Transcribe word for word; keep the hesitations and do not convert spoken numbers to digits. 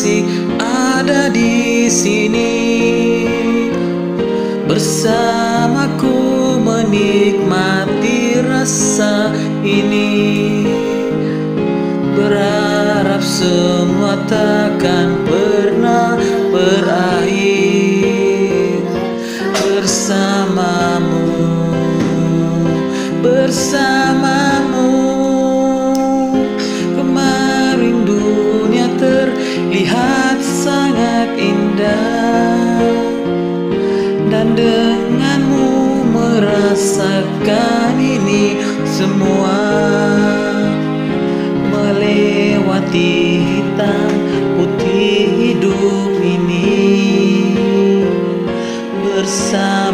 masih ada di sini, bersamaku menikmati rasa ini. Berharap semua takkan pernah berakhir. Bersamamu, bersamamu. Kemarin dunia terlihat sangat indah, dan denganmu merasakan ini semua. Melewati hitam putih hidup ini bersama.